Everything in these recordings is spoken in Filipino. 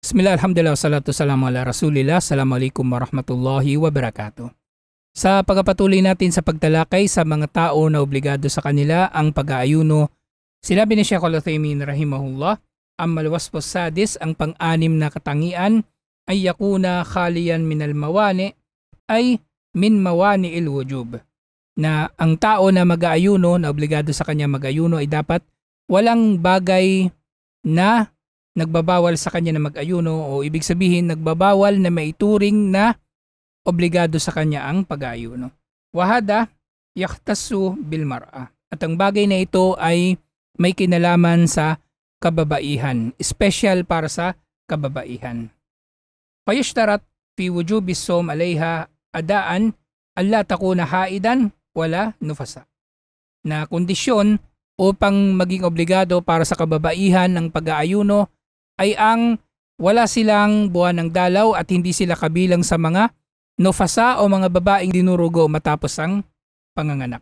Bismillah, alhamdulillah, salatu salamu ala rasulillah. Assalamualaikum warahmatullahi wabarakatuh. Sa pagpapatuloy natin sa pagtalakay sa mga tao na obligado sa kanila ang pag-aayuno, sinabi ni Shaykh Al-Uthaymin rahimahullah, ammal wasfus sadis, ang pang-anim na katangian ay yakuna khaliyan minal mawani, ay min mawani il wujub. Na ang tao na mag-aayuno, na obligado sa kanya mag-ayuno, ay dapat walang bagay na nagbabawal sa kanya na mag-ayuno, o ibig sabihin nagbabawal na maituring na obligado sa kanya ang pag-ayuno. Wahada yaktasu bil mar'a. At ang bagay na ito ay may kinalaman sa kababaihan, special para sa kababaihan. Fayashtarat fi wujubis som alayha adaan alla takuna haidan wala nufasa. Na kondisyon upang maging obligado para sa kababaihan ng pag-aayuno ay ang wala silang buwan ng dalaw at hindi sila kabilang sa mga nufasa o mga babaeng dinurugo matapos ang panganganak.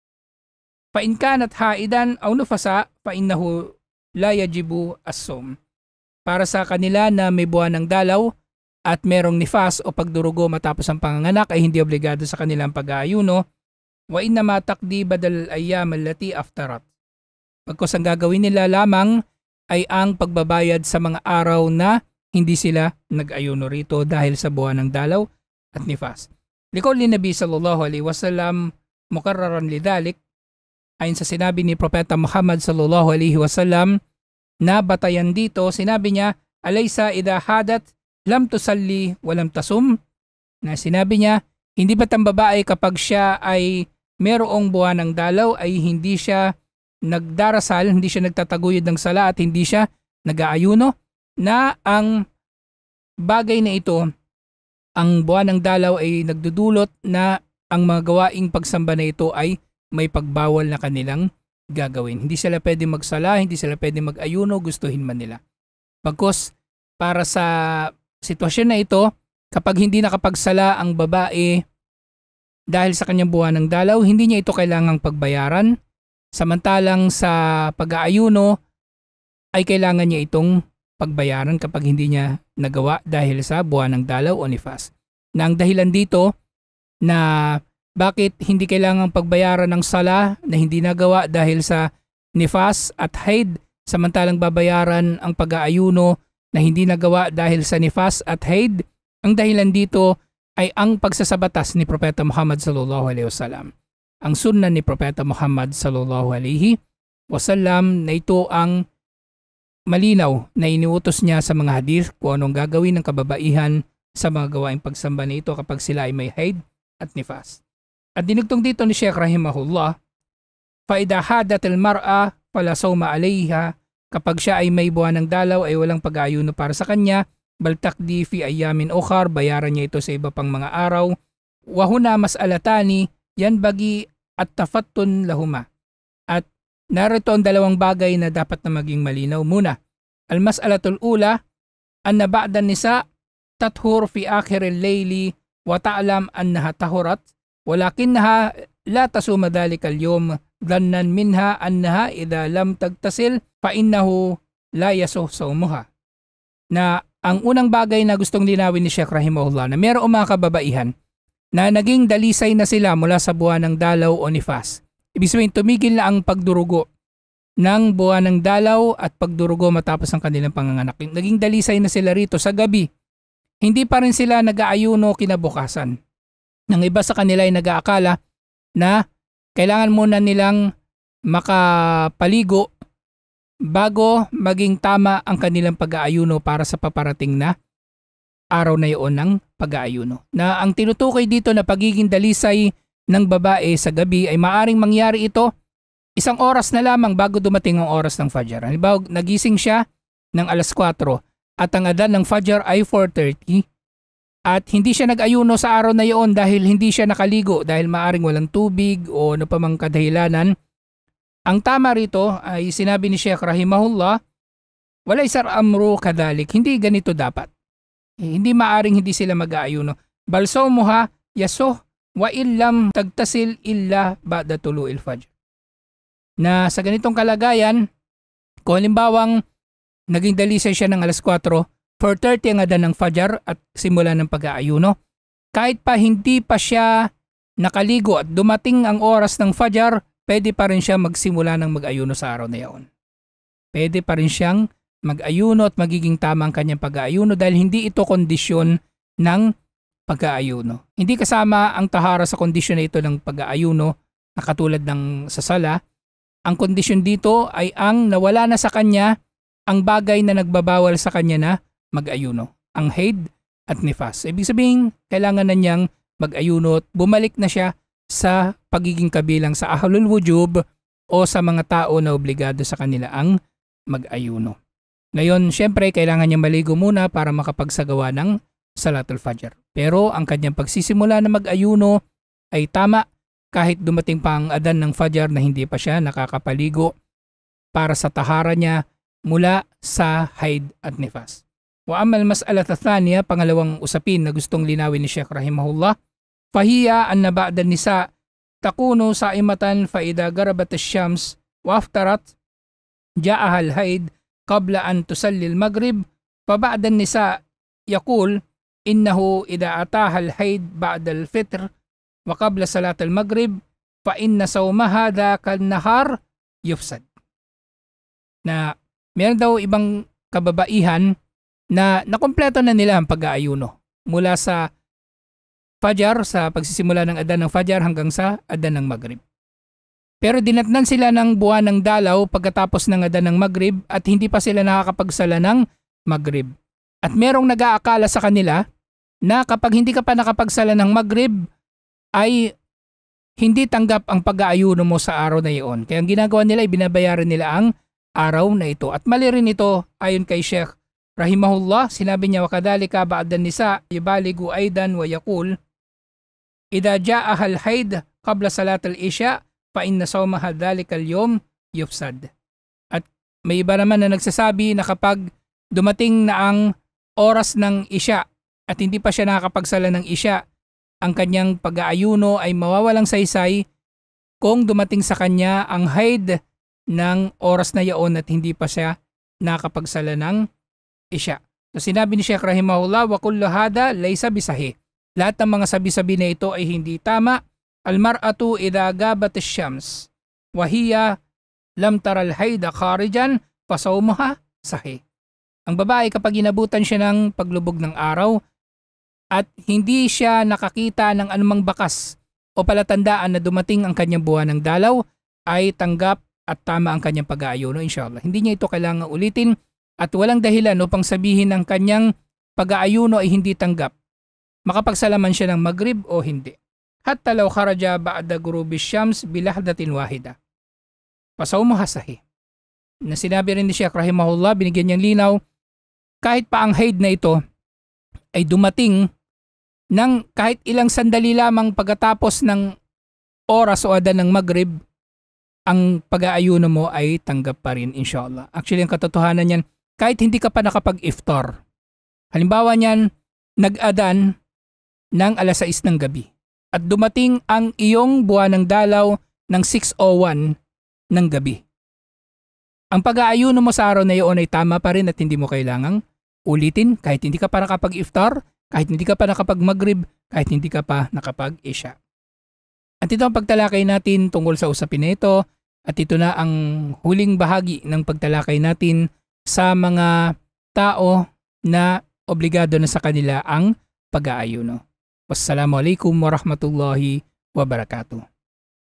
Fa in kanat haidan aw nufasa fa innahu la yajibu as-sum. Para sa kanila na may buwan ng dalaw at merong nifas o pagdurugo matapos ang panganganak ay hindi obligado sa kanilang pag-aayuno. Wa inna ma taqdi badal ayyam allati aftarat. Pagkos ang gagawin nila lamang ay ang pagbabayad sa mga araw na hindi sila nag-ayuno rito dahil sa buwan ng dalaw at nifas. Liqawli Nabi sallallahu alaihi wasallam mukarraran lidhalik, ayon sa sinabi ni Propeta Muhammad sallallahu alaihi wasallam na batayan dito, sinabi niya, alaysa idha hadat lam tusalli wa lam tasum, na sinabi niya, hindi ba't ang babae kapag siya ay merong buwan ng dalaw ay hindi siya nagdarasal, hindi siya nagtataguyod ng sala at hindi siya nag-aayuno, na ang bagay na ito, ang buwan ng dalaw ay nagdudulot na ang mga gawaing pagsamba na ito ay may pagbawal na kanilang gagawin. Hindi sila pwede magsala, hindi sila pwede mag-ayuno, gustuhin man nila. Pagkos para sa sitwasyon na ito, kapag hindi nakapagsala ang babae dahil sa kanyang buwan ng dalaw, hindi niya ito kailangang pagbayaran. Samantalang sa pag-aayuno ay kailangan niya itong pagbayaran kapag hindi niya nagawa dahil sa buwan ng dalaw o nifas. Na ang dahilan dito na bakit hindi kailangang pagbayaran ng sala na hindi nagawa dahil sa nifas at haid, samantalang babayaran ang pag-aayuno na hindi nagawa dahil sa nifas at haid, ang dahilan dito ay ang pagsasabatas ni Propeta Muhammad sallallahu alaihi wasallam. Ang sunnah ni Propeta Muhammad sallallahu alaihi wasallam na ito ang malinaw na iniutos niya sa mga hadith kung anong gagawin ng kababaihan sa mga gawaing pagsamba nito kapag sila ay may haid at nifas. At dinugtong dito ni Shaykh rahimahullah, fa idha hadat al-mar'a fala sawma alayha, kapag siya ay may buwan ng dalaw ay walang pag-aayuno para sa kanya, bal taqdi fi ayyamin ukhar, bayaran niya ito sa iba pang mga araw. Wa huna mas'alatani yan bagi at tafattun lahuma. At narito ang dalawang bagay na dapat na maging malinaw muna. Al-mas'alatul ula, anna ba'da nisa tathur fi akhir al-layli wa ta'lam annaha tahurat, walakinnaha la tasuma dhalika al-yawm dhannan minha annaha idha lam tagtasil fa innahu la yasuh sawmuha. Na ang unang bagay na gustong linawin ni Shaykh rahimahullah, na mayroong mga kababaihan na naging dalisay na sila mula sa buwan ng dalaw o nifas. Ibig sabihin, tumigil na ang pagdurugo ng buwan ng dalaw at pagdurugo matapos ang kanilang panganganak. Naging dalisay na sila rito sa gabi. Hindi pa rin sila nag-aayuno kinabukasan. Nang iba sa kanila ay nag-aakala na kailangan muna nilang makapaligo bago maging tama ang kanilang pag-aayuno para sa paparating na araw na iyon ng pag-aayuno. Na ang tinutukoy dito na pagiging dalisay ng babae sa gabi ay maaring mangyari ito 1 oras na lamang bago dumating ang oras ng Fajr. Halimbawa, nagising siya ng alas 4 at ang adan ng Fajr ay 4:30 at hindi siya nag-ayuno sa araw na iyon dahil hindi siya nakaligo dahil maaring walang tubig o ano pa mang kadahilanan. Ang tama rito ay sinabi ni Shaykh rahimahullah, wala isar amru kadalik, hindi ganito dapat. Hindi maaring hindi sila mag-aayuno. Bal sawmuha yasuh wa illam tagtasil illa ba'da tulu'il fajr. Na sa ganitong kalagayan, kung halimbawang naging dalisay siya ng alas 4 4:30 ang adan ng Fajr at simula ng pag-aayuno. Kahit pa hindi pa siya nakaligo at dumating ang oras ng Fajr, pwede pa rin siya magsimula ng mag-ayuno sa araw na iyon. Pwede pa rin siyang mag-ayuno at magiging tama ang kanyang pag-aayuno dahil hindi ito kondisyon ng pag-aayuno. Hindi kasama ang tahara sa kondisyon na ito ng pag-aayuno na katulad ng sa sala. Ang kondisyon dito ay ang nawala na sa kanya ang bagay na nagbabawal sa kanya na mag-ayuno, ang haid at nifas. Ibig sabihin, kailangan na niyang mag-ayuno at bumalik na siya sa pagiging kabilang sa ahlul wujub o sa mga tao na obligado sa kanila ang mag-ayuno. Ngayon, syempre, kailangan niya maligo muna para makapagsagawa ng Salatul Fajr. Pero ang kanyang pagsisimula na mag-ayuno ay tama kahit dumating pa ang adan ng Fajr na hindi pa siya nakakapaligo para sa tahara niya mula sa haid at nifas. Wa amal mas'alat athaniya, pangalawang usapin na gustong linawin ni Sheikh rahimahullah, fahiya anna ba'da nisa takunu sa'imatan fa idha garabat ash-shams wa aftarat ja'aha al-haid qabla an tusalli al-maghrib fa ba'da nisa yaqul innahu idha ataha al-haid ba'da al-fitr wa qabla salat al-maghrib fa inna sawmaha dhaka an-nahar yufsad. Na meron daw ibang kababaihan na nakumpleto na nila ang pag-aayuno mula sa Fajr, sa pagsisimula ng adan ng Fajr hanggang sa adan ng Maghrib. Pero dinatnan sila ng buwan ng dalaw pagkatapos ng adan ng Maghrib at hindi pa sila nakakapagsala ng Maghrib. At merong nag-aakala sa kanila na kapag hindi ka pa nakapagsala ng Maghrib ay hindi tanggap ang pag-aayuno mo sa araw na iyon. Kaya ang ginagawa nila ay binabayaran nila ang araw na ito. At mali rin ito ayon kay Sheikh rahimahullah, sinabi niya wakadhalika ba'da nisa yubaligu aidan wa yaqul idha ja'aha al-haid qabla salat al-isya fa inna sawmaha dhalika al-yawm yufsad. At may iba naman na nagsasabi na kapag dumating na ang oras ng isya at hindi pa siya nakakapagsala ng isya, ang kanyang pag-aayuno ay mawawalang saysay kung dumating sa kanya ang haid ng oras na yaon at hindi pa siya nakakapagsala ng isya. So sinabi ni Sheikh rahimahullah, wa kullu hada laysa bisahih. Lahat ng mga sabi-sabi na ito ay hindi tama. Al-mar'atu idha gabat ash-shams wa hiya lam tara al-haida kharijan fa sawmuha sahih. Ang babae kapag inabutan siya ng paglubog ng araw at hindi siya nakakita ng anumang bakas o palatandaan na dumating ang kanyang buwan ng dalaw, ay tanggap at tama ang kanyang pag-aayuno inshallah. Hindi niya ito kailangang ulitin at walang dahilan upang sabihin ng kanyang pag-aayuno ay hindi tanggap. Makapagsalaman siya ng Maghrib o hindi. Hatta law kharaja ba'da ghurubi syams bilahdatin wahida. Pasawmuha sahih. Na sinabi rin ni Sheikh rahimahullah, binigyan niyang linaw, kahit pa ang haid na ito ay dumating ng kahit ilang sandali lamang pagkatapos ng oras o adan ng Maghrib, ang pag-aayuno mo ay tanggap pa rin inshallah. Actually, ang katotohanan niyan, kahit hindi ka pa nakapag-iftar. Halimbawa niyan, nag-adan ng alas 6 ng gabi at dumating ang iyong buwan ng dalaw ng 6:01 ng gabi. Ang pag-aayuno mo sa araw na iyon ay tama pa rin at hindi mo kailangang ulitin kahit hindi ka pa nakapag-iftar, kahit hindi ka pa nakapag-maghrib, kahit hindi ka pa nakapag-isya. At ito ang pagtalakay natin tungkol sa usapin na ito at ito na ang huling bahagi ng pagtalakay natin sa mga tao na obligado na sa kanila ang pag-aayuno. Wassalamualaikum warahmatullahi wabarakatuh.